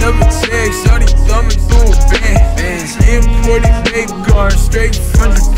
never text, shawty thumbing through a band. Imported vape guard, straight from Japan.